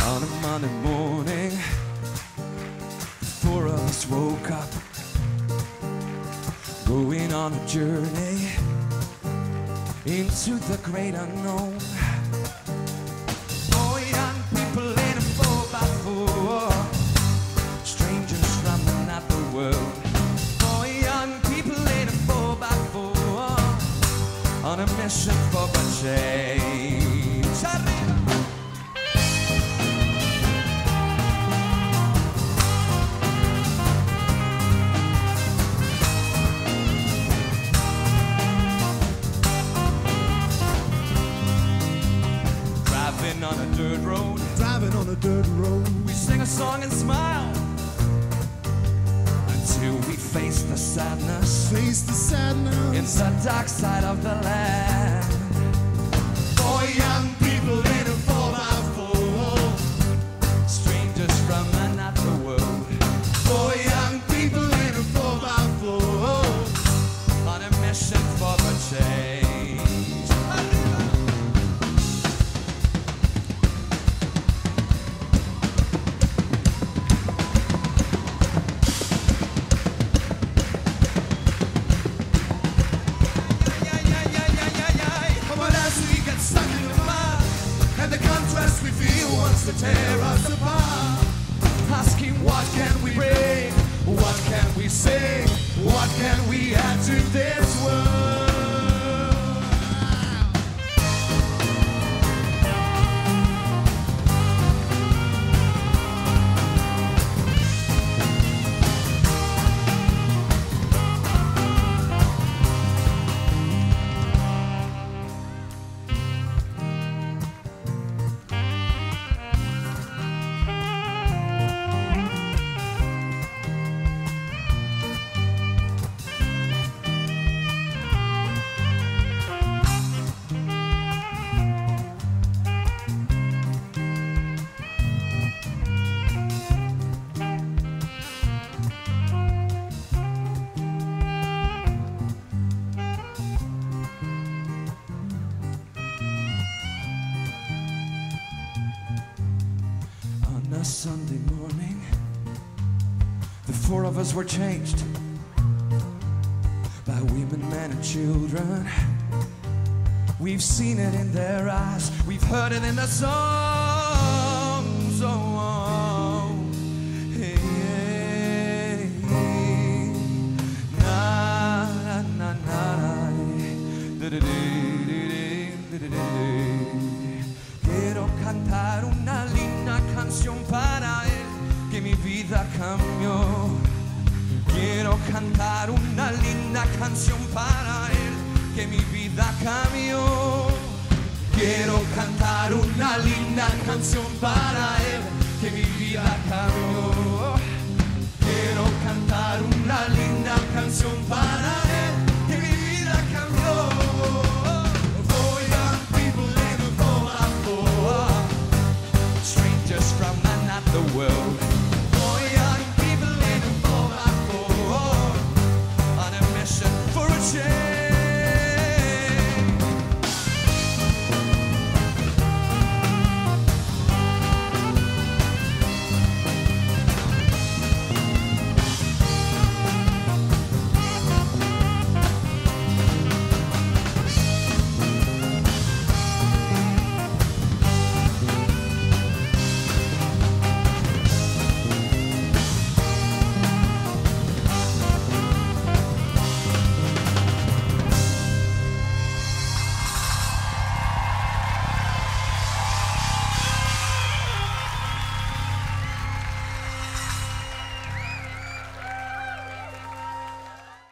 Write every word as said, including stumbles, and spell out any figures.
On a Monday morning, the four of us woke up, going on a journey into the great unknown. Four young people in a four by four, strangers from another world. Four young people in a four by four, on a mission for a change. On a dirt road, driving on a dirt road, we sing a song and smile until we face the sadness, face the sadness in the dark side of the land. Four young people in a four by four, strangers from another world. Four young people in a four by four, on a mission for a change. We feel wants to tear us apart. Asking what can we bring, what can we sing, what can we add to this world? On a Sunday morning, the four of us were changed by women, men, and children. We've seen it in their eyes, we've heard it in the songs. Oh, hey, hey, hey. Na, na, na, na, da, da, da, da, da, da, da. Quiero cantar una linda canción para él, que mi vida cambió. Quiero cantar una linda canción para él, que mi vida cambió. Quiero cantar una linda canción para él, que mi vida cambió. Quiero cantar una linda canción para él.